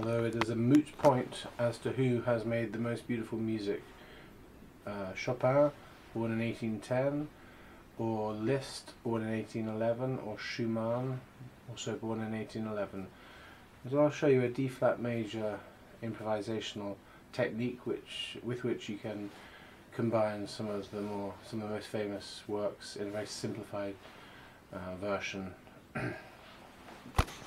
although it is a moot point as to who has made the most beautiful music. Chopin, born in 1810, or Liszt, born in 1811, or Schumann, also born in 1811. So I'll show you a D-flat major improvisational technique with which you can combine some of the most famous works in a very simplified version.